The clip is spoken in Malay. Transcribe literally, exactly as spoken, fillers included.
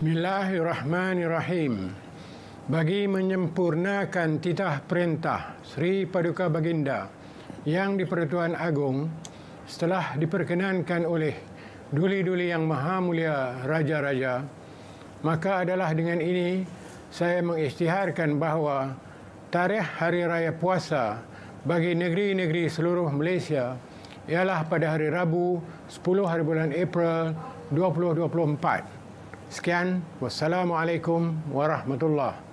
Bismillahirrahmanirrahim. Bagi menyempurnakan titah perintah Sri Paduka Baginda yang di-Pertuan Agong setelah diperkenankan oleh duli-duli yang maha mulia raja-raja, maka adalah dengan ini saya mengisytiharkan bahawa tarikh Hari Raya Puasa bagi negeri-negeri seluruh Malaysia ialah pada hari Rabu sepuluh hari bulan April dua ribu dua puluh empat. Sekian, wassalamualaikum warahmatullahi wabarakatuh.